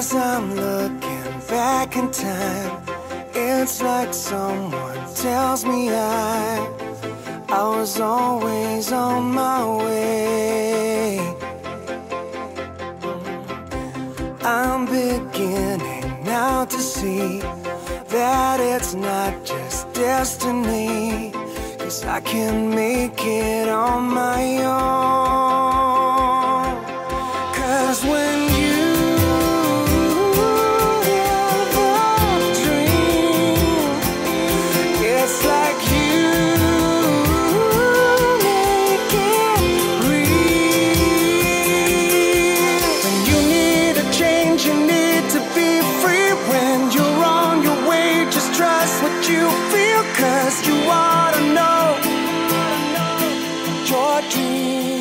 As I'm looking back in time, it's like someone tells me I was always on my way. I'm beginning now to see that it's not just destiny, 'cause I can make it on my own. 'Cause when you have a dream, it's like you make it real. When you need a change, you need to be free. When you're on your way, just trust what you feel, 'cause you ought to know your dream.